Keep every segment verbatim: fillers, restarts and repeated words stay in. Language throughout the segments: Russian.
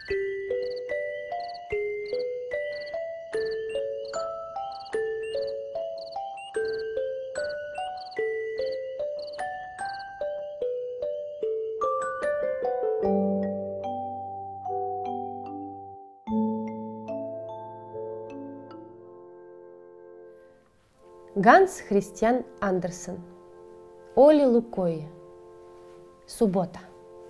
Ганс Христиан Андерсен. Оле Лукойе. Суббота.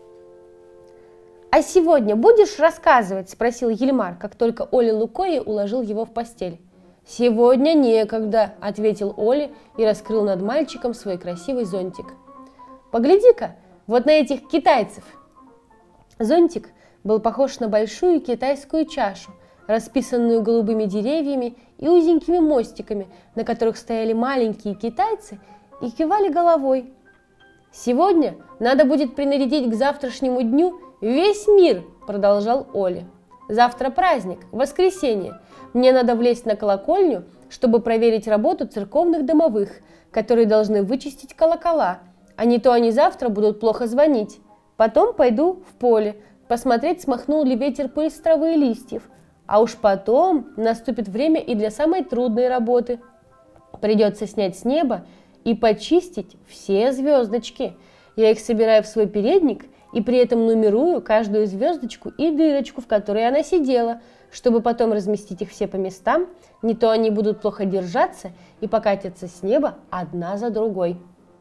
«А сегодня будешь рассказывать?» – спросил Ельмар, как только Оле Лукойе уложил его в постель. «Сегодня некогда», – ответил Оле и раскрыл над мальчиком свой красивый зонтик. «Погляди-ка, вот на этих китайцев!» Зонтик был похож на большую китайскую чашу, расписанную голубыми деревьями и узенькими мостиками, на которых стояли маленькие китайцы и кивали головой. «Сегодня надо будет принарядить к завтрашнему дню весь мир», – продолжал Оле. «Завтра праздник, воскресенье. Мне надо влезть на колокольню, чтобы проверить работу церковных домовых, которые должны вычистить колокола, а не то они завтра будут плохо звонить. Потом пойду в поле, посмотреть, смахнул ли ветер пыль с травы и листьев. А уж потом наступит время и для самой трудной работы. Придется снять с неба и почистить все звездочки. Я их собираю в свой передник и при этом нумерую каждую звездочку и дырочку, в которой она сидела, чтобы потом разместить их все по местам, не то они будут плохо держаться и покатятся с неба одна за другой».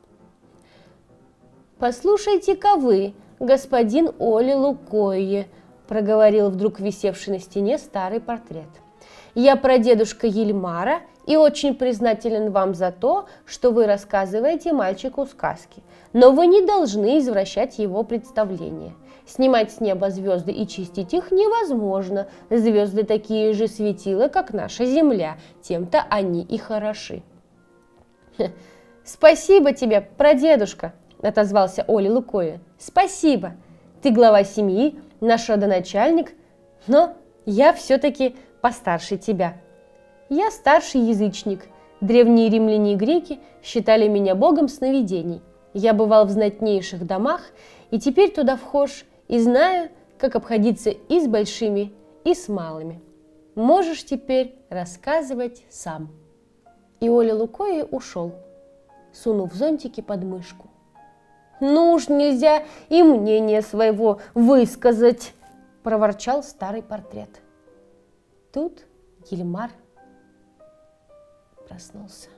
«Послушайте-ка вы, господин Оле Лукойе», – проговорил вдруг висевший на стене старый портрет. «Я прадедушка Ельмара и очень признателен вам за то, что вы рассказываете мальчику сказки. Но вы не должны извращать его представление. Снимать с неба звезды и чистить их невозможно. Звезды такие же светила, как наша Земля, тем-то они и хороши». «Спасибо тебе, прадедушка», – отозвался Оле Лукойе. «Спасибо. Ты глава семьи, наш родоначальник, но я все-таки постарше тебя. Я старший язычник. Древние римляне и греки считали меня богом сновидений. Я бывал в знатнейших домах, и теперь туда вхож, и знаю, как обходиться и с большими, и с малыми. Можешь теперь рассказывать сам». И Оле Лукойе ушел, сунув зонтики под мышку. «Ну уж нельзя и мнение своего высказать», – проворчал старый портрет. Тут Ельмар проснулся.